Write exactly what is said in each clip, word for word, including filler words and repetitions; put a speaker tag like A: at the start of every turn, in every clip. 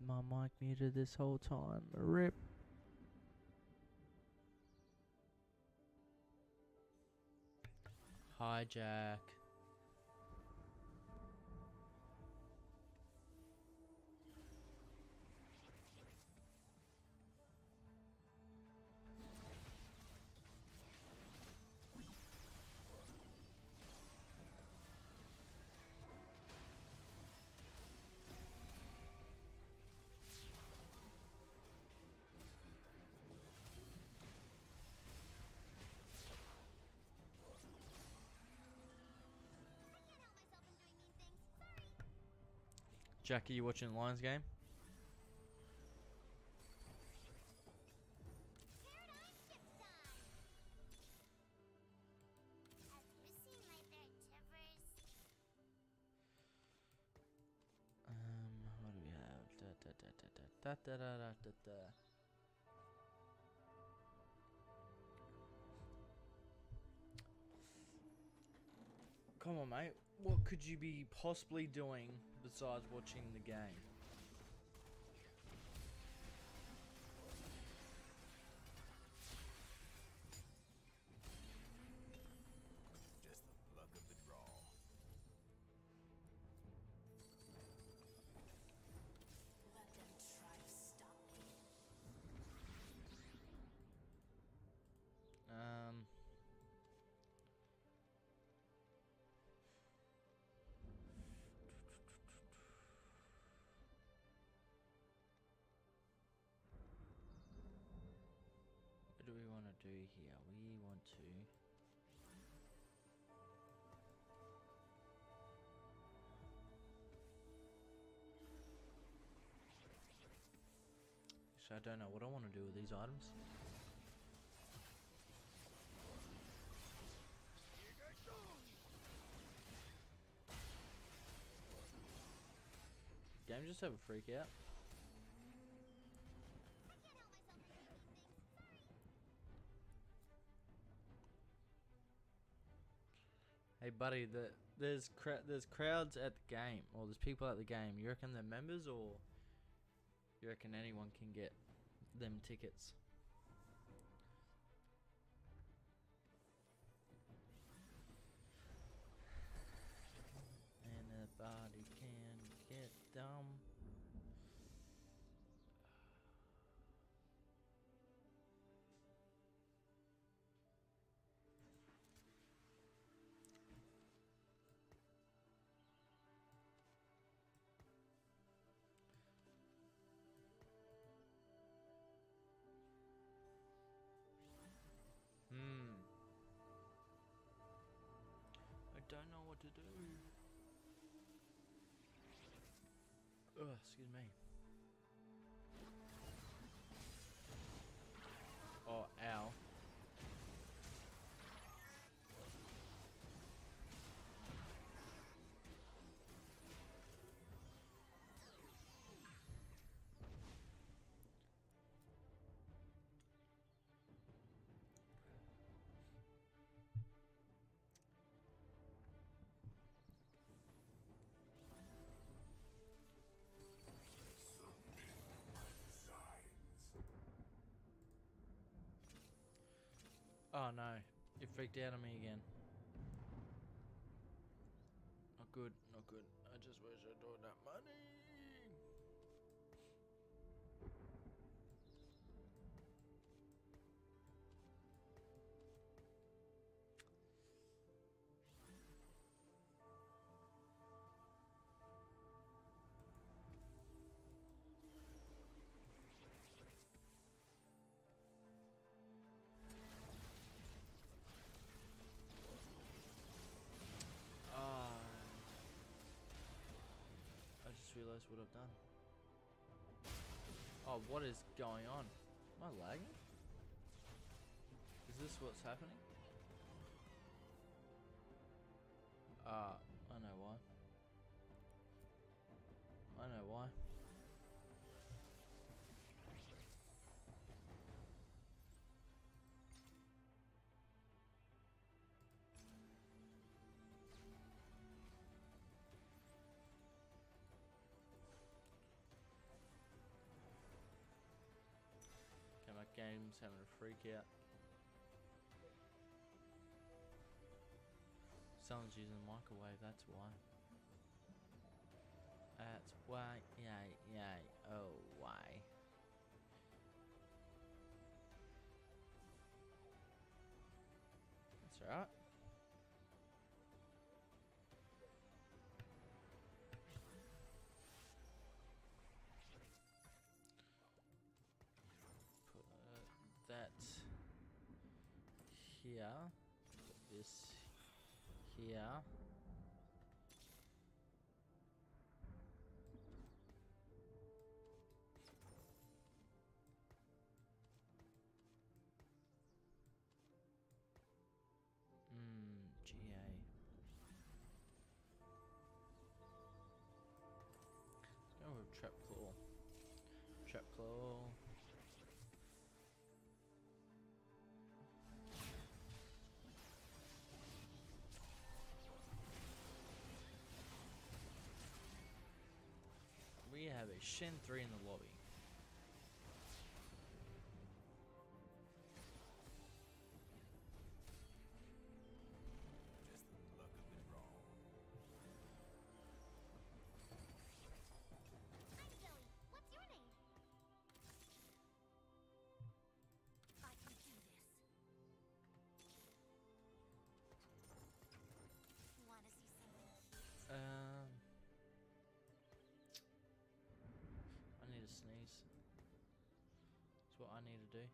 A: my mic muted this whole time. Rip. Hijack. Jackie, you watching the Lions game? Um, what do we have? Da, da, da, da, da, da, da, da, da, da. Come on, mate. What could you be possibly doing besides watching the game?
B: Just the luck of the draw.
C: Let them try to stop me.
A: Um. What do we want to do here? We want to... So I don't know what I want to do with these items. Game just have a freak out. Hey buddy, the, there's cra there's crowds at the game, or there's people at the game. You reckon they're members, or you reckon anyone can get them tickets? Anybody can get them. Hmm. I don't know what to do. Ugh, excuse me. Oh, ow. Oh no, it freaked out on me again. Not good, not good. I just wish I'd all that money. Ah, I just realized what I've done. Oh, what is going on? Am I lagging? Is this what's happening? Ah, I know why. I know why. game's having a freak out. Someone's using the microwave, that's why. That's why, yay, yay, oh, why? That's alright. Put that here. Put this here. Hmm, G A. Let's go with Trap Claw. Trap Claw. We have a Shen three in the lobby.
B: Just the luck of the draw.
D: I'm Zoe. What's your name? I can do this. Want to see something cute?
A: Um, I need to sneeze. That's what I need to do.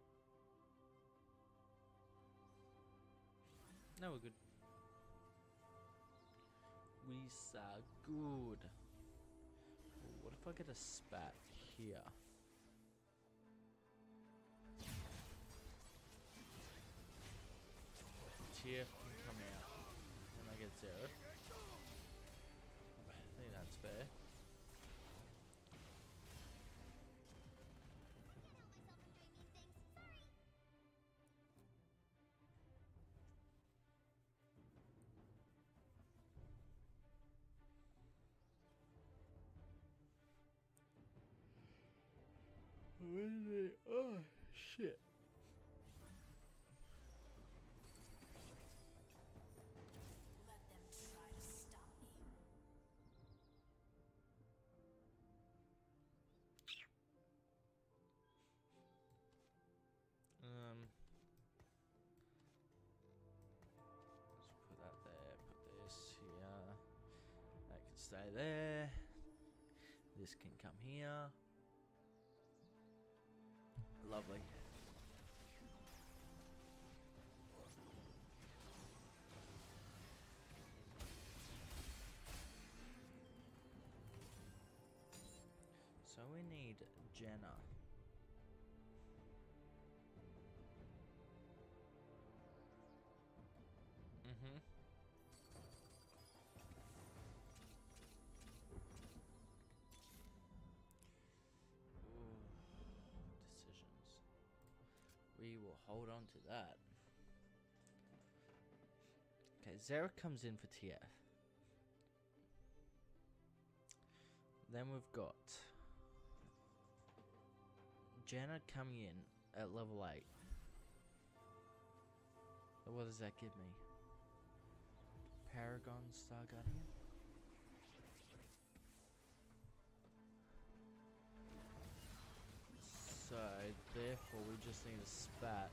A: No, we're good. We are good. Ooh, what if I get a spat here? T F can come out and I get zero. I think that's fair. Oh shit.
C: Let them try to stop me.
A: Um, let's put that there, put this here. That can stay there. This can come here. Lovely. So we need Jenna. Mm-hmm. Ooh, decisions. We will hold on to that. Okay, Zara comes in for T F. Then we've got Jenna coming in at level eight. What does that give me? Paragon Star Guardian? So, therefore, we just need a spat.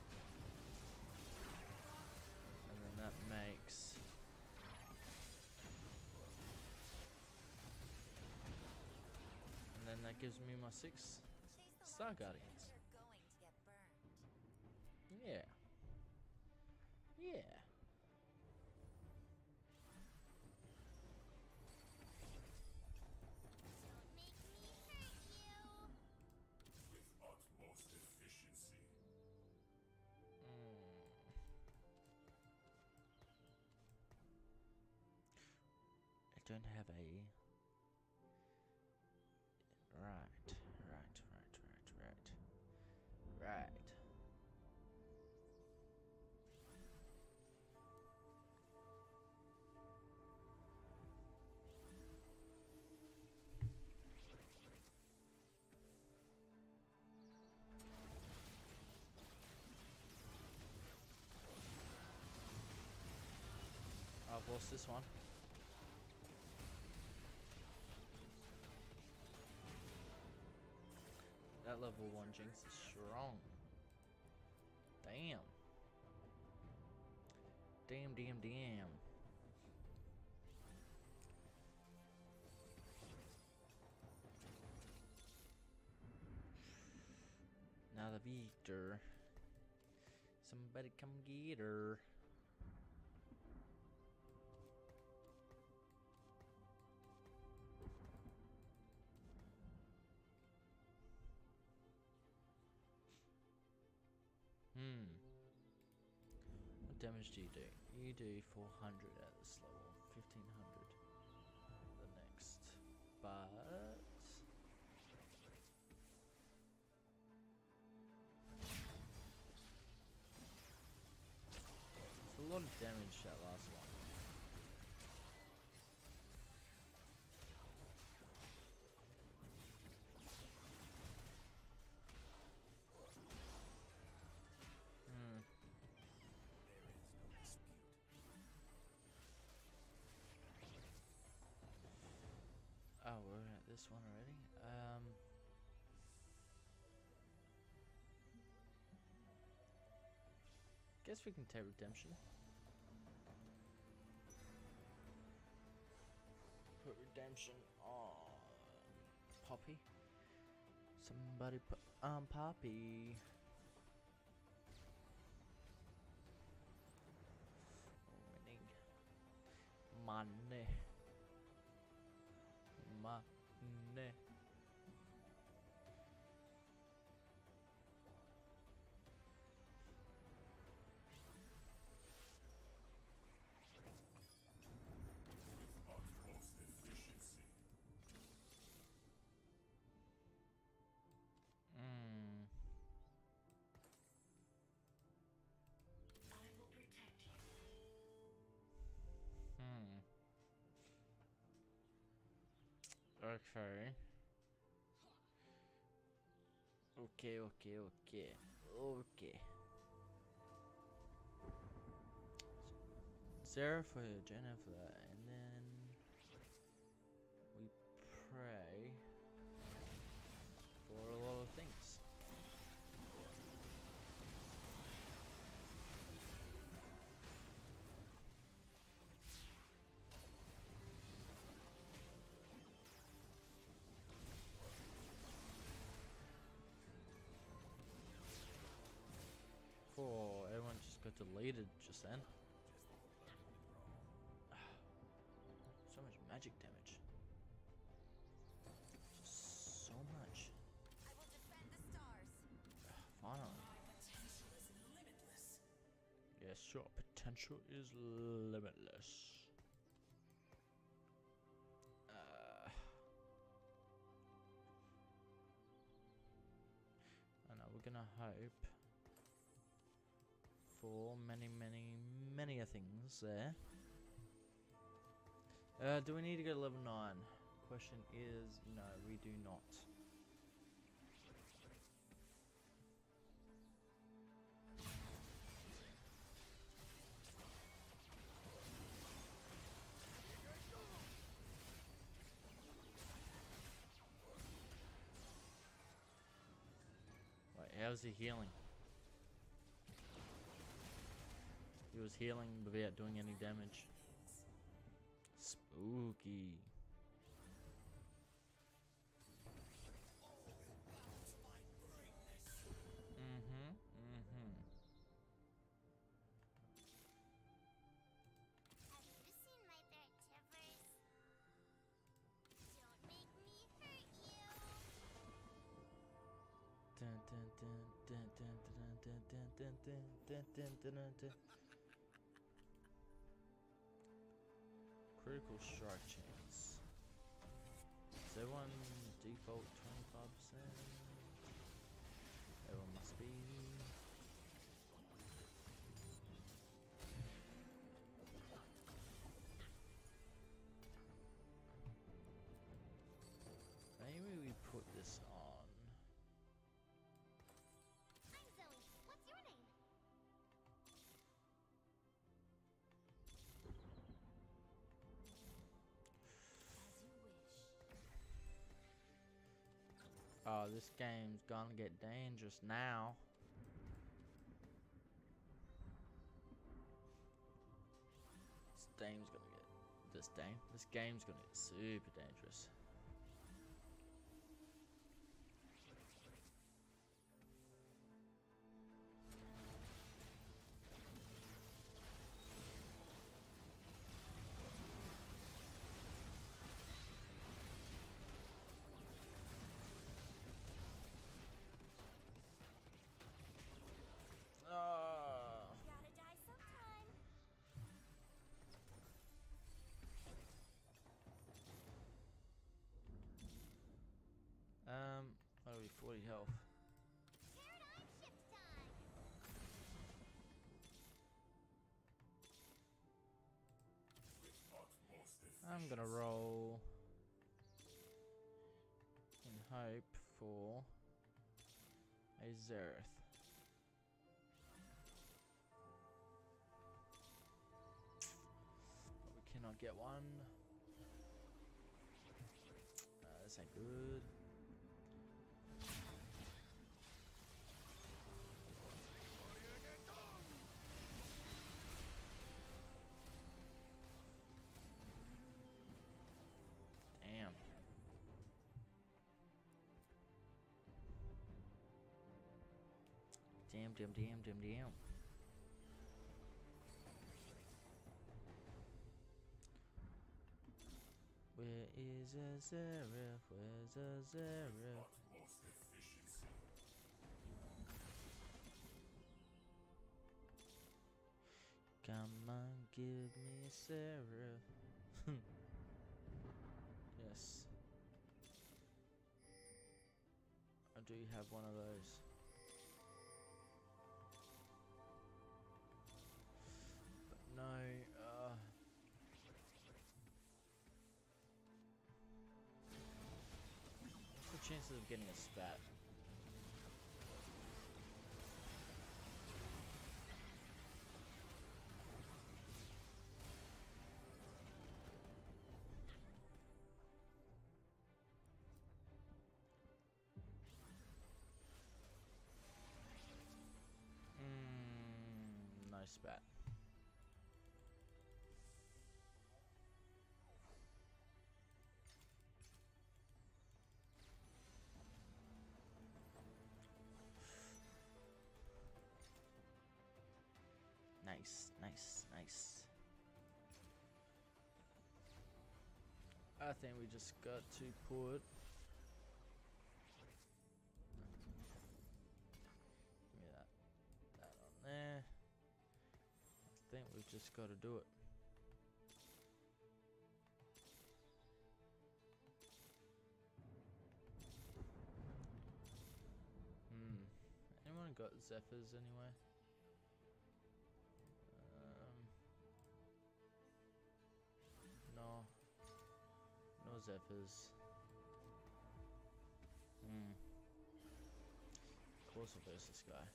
A: And then that makes... And then that gives me my six Star Guardians.
C: You're going to get burned.
A: Yeah. Yeah.
D: Don't make me hurt you.
B: With utmost efficiency.
A: Mm. I don't have a... Right, right, right, right, right. Right. lost this one. That level one Jinx is strong. Damn. Damn, damn, damn. Now the Victor. Somebody come get her. Hmm. What damage do you do? You do four hundred at this level, fifteen hundred the next. But it's a lot of damage that last one. Oh, we're at this one already. Um, guess we can take redemption. Put redemption on Poppy. Somebody put on Poppy. Winning money. Money.
B: Utmost efficiency.
A: Mm.
C: I will protect you.
A: Hmm. Okay. Okay, okay, okay. Okay. Sarah for Jenna for that, and then we pray for a lot of things. Oh, everyone just got deleted just then. So much magic damage. Just so much.
C: I will defend the stars.
A: Finally.
C: Potential is limitless.
A: Yes, your potential is limitless. Uh, I know we're gonna hope for many, many, many a things there. Uh, do we need to go to level nine? Question is, no, we do not. Wait, how's he healing? He was healing without doing any damage. Spooky. Mm-hmm. Mm-hmm.
D: Have you seen my bear Tivers? Don't make me hurt you.
A: Dun, dun, dun, dun, dun, dun, dun, dun, dun, dun, dun, dun, dun, dun. Critical strike chance. Is everyone default twenty-five percent? Everyone must be. Maybe we put this on.
D: I'm Zoe. What's your name?
A: Oh, this game's gonna get dangerous now. This game's gonna get this game. This game's gonna get super dangerous. Oh.
C: Gotta die sometime.
A: Um, what are we? forty health.
D: Paradigm shift time.
B: With utmost
A: I'm gonna
B: efficiency.
A: roll in hope for a Zereth. But we cannot get one. Uh, this ain't good. Damn. Damn, damn, damn, damn, damn. Where is a Zereth? Where's a Zereth?
B: Utmost efficiency.
A: Come on, give me Seraph. Yes. I do have one of those. But no, uh... what's the chances of getting a spat? Mm, no spat. Nice, nice, nice. I think we just got to put. Give me that. That on there. I think we've just got to do it. Hmm. Anyone got Zephyrs anyway? Um. No. No Zephyrs. Hmm. Of course I'll verse this guy.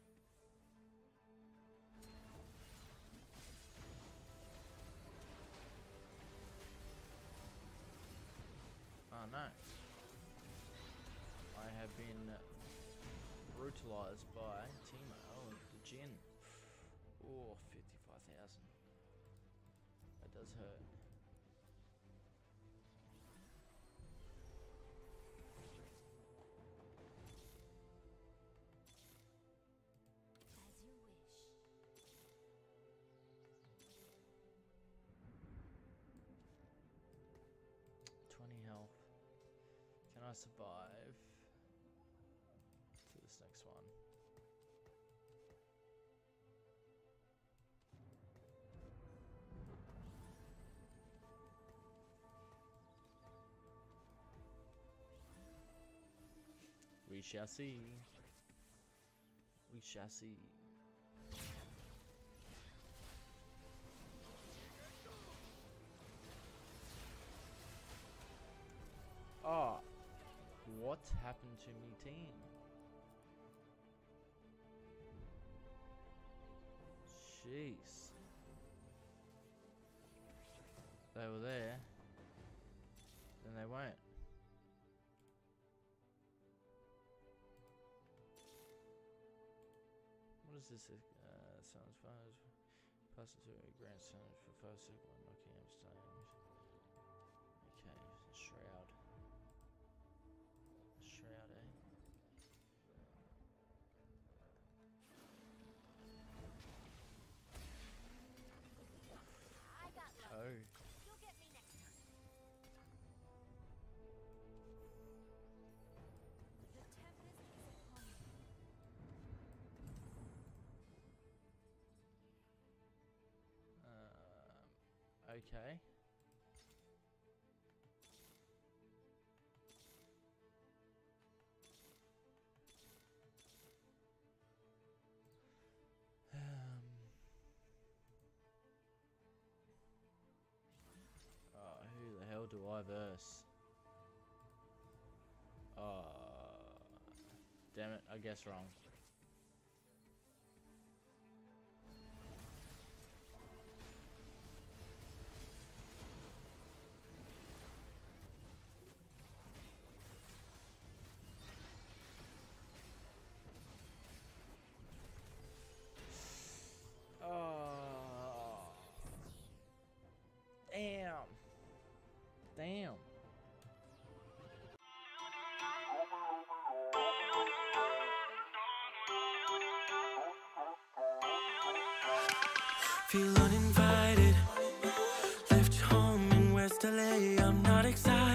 A: Oh no. I have been brutalized by Timo. Oh, the Jin. Oh, fifty-five thousand. That does hurt.
C: As you wish.
A: twenty health. Can I survive to this next one? We shall see. We shall see. Oh, what happened to me team? Jeez. They were there. Then they weren't. was this? Uh, sounds fun. Passes to a grand challenge for first second when knocking out stones. Okay, shroud. Shroud, eh?
D: I got luck.
A: Oh.
D: You'll get me next time. The tempest is upon me.
A: Um, okay. Um. Oh, who the hell do I verse? Oh, damn it! I guess wrong. Oh, damn, damn.
E: Feel uninvited. Left home in West L A. I'm not excited.